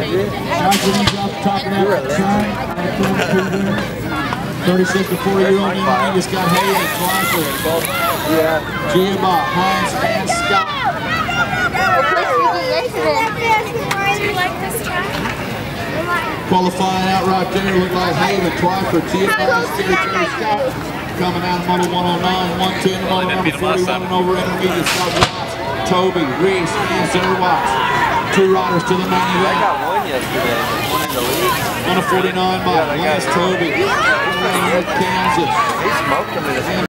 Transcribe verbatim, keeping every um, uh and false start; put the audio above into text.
Johnson off the top of that side. thirty-six to forty year old man just got Hayden, Twyford, Giabot, Hines, and Scott. Qualifying out right there, look like Haven, Twyford, Giabot, Scott. Coming out of Moto one oh nine, one ten, Moto number forty-one and over intermediate, Scott Watts, Toby, Reese, and Sarah Watts. Two riders to the main event. I got one yesterday, one in the league. one of forty-nine by Lance Toby, Kansas. He smoked him in his